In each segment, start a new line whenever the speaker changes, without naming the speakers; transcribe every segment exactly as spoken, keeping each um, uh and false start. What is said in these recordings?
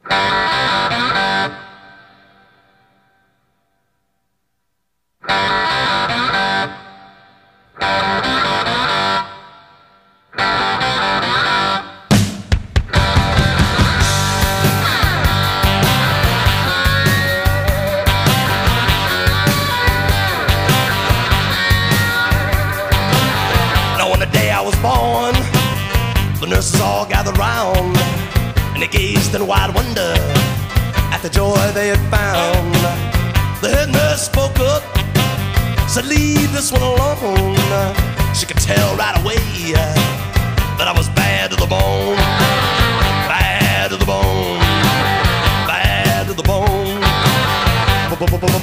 Born, the nurses all gathered round, and they gazed in wide wonder at the joy they had found. The head nurse spoke up, said, "Leave this one alone." She could tell right away that I was bad to the bone, bad to the bone, bad to the bone, bad,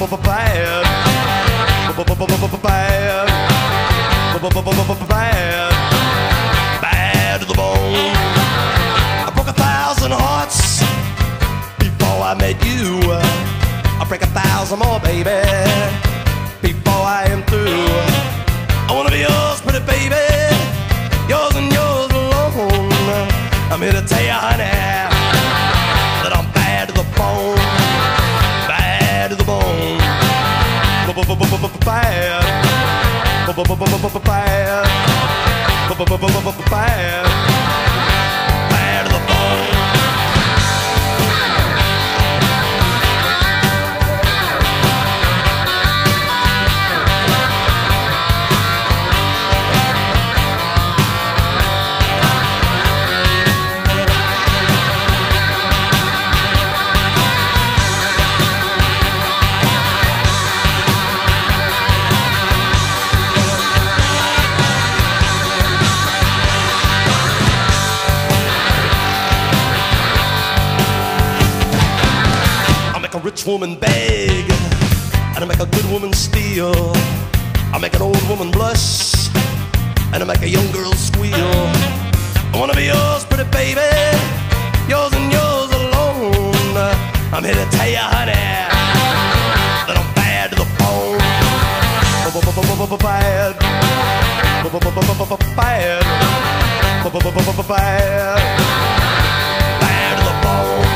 bad, bad. Bad to the bone. I broke a thousand hearts before I met you. I'll break a thousand more, baby, before I am through. I wanna be yours, pretty baby, yours and yours alone. I'm here to tell you, honey, that I'm bad to the bone, bad to the bone, bad, bad, bad. Bad, bad to the bone. A rich woman beg, and I make a good woman steal. I make an old woman blush, and I make a young girl squeal. I wanna be yours, pretty baby, yours and yours alone. I'm here to tell you, honey, that I'm bad to the bone. Bad, bad, bad, bad to the bone.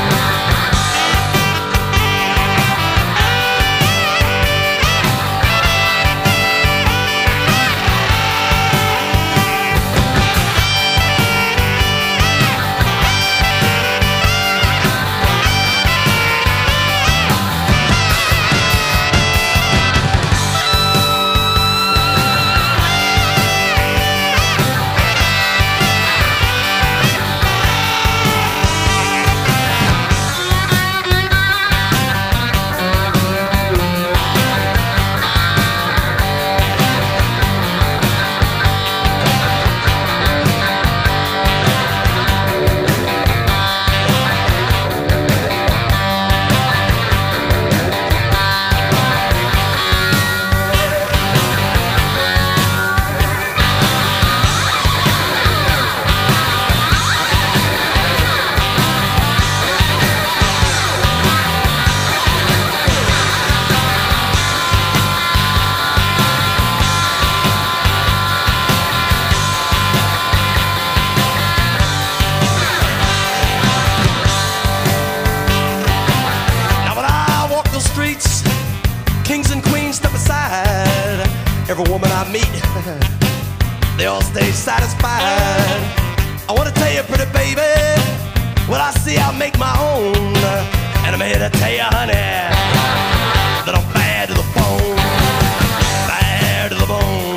Kings and queens step aside. Every woman I meet, they all stay satisfied. I wanna tell you, pretty baby, what I see I make my own. And I'm here to tell you, honey, that I'm bad to the bone, bad to the bone,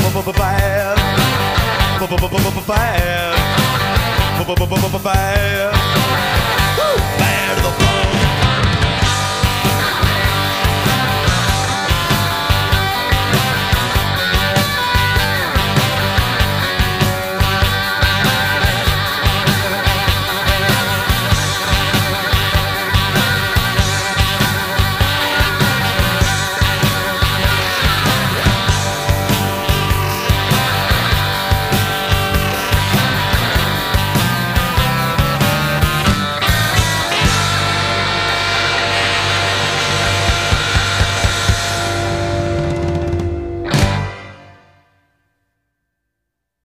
bad, bad, bad, bad.